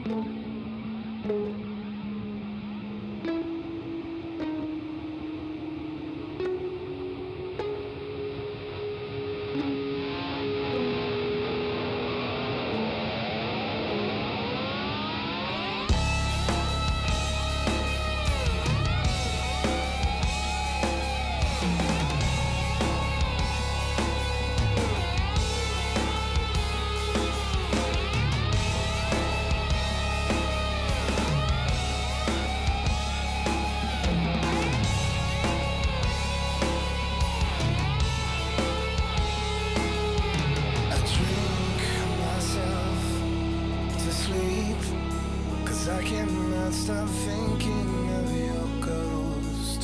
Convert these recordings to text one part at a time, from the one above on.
I cannot stop thinking of your ghost.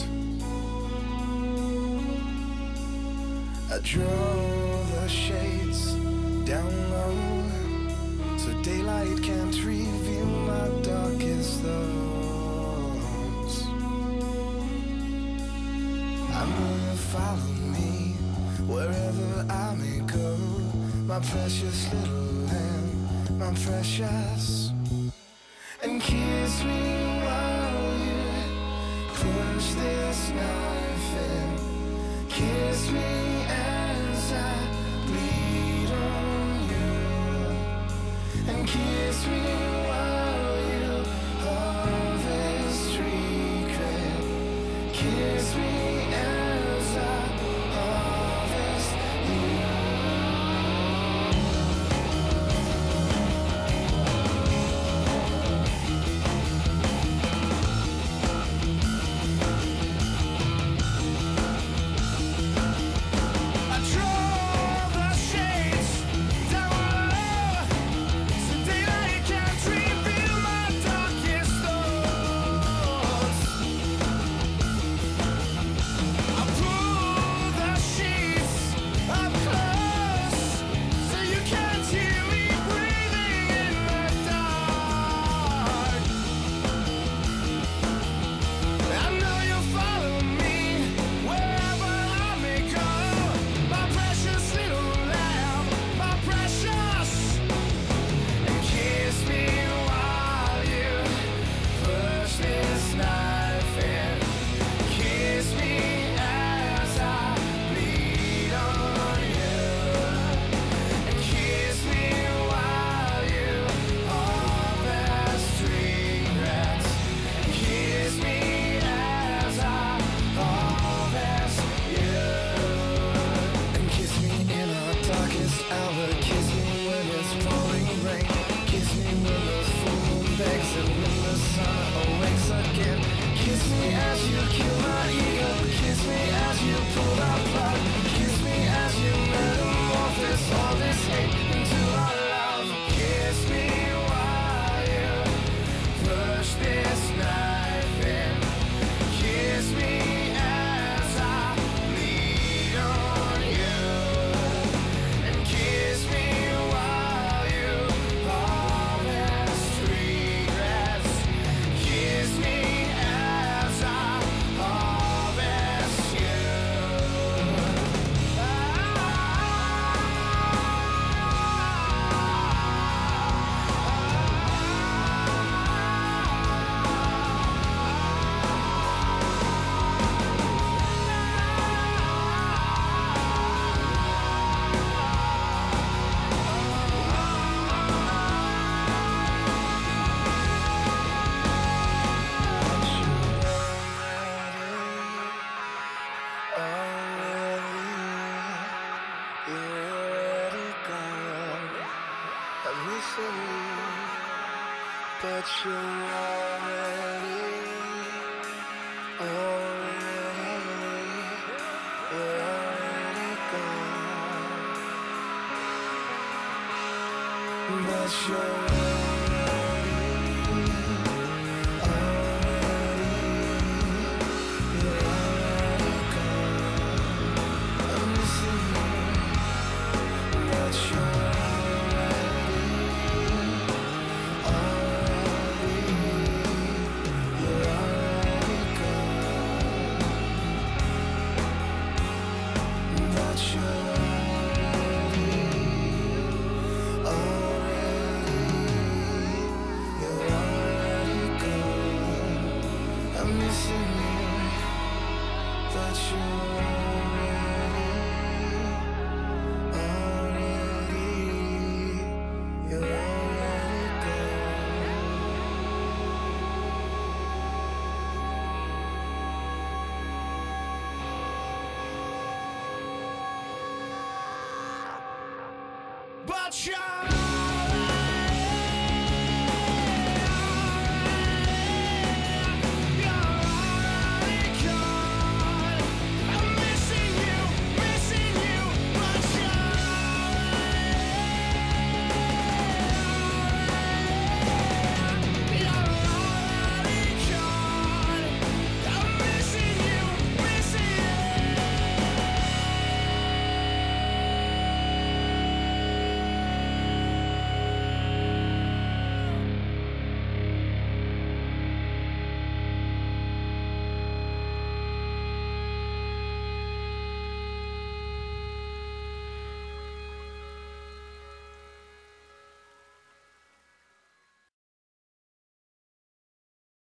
I drove the shades down low so daylight can't reveal my darkest thoughts. I'm gonna follow me wherever I may go, my precious little lamb, my precious. And kiss me while you push this knife in. Kiss me as I bleed on you. And kiss me while you harvest regret. Kiss me as I harvest you. But you're already gone. But you're already missing you, but you're already gone. But you're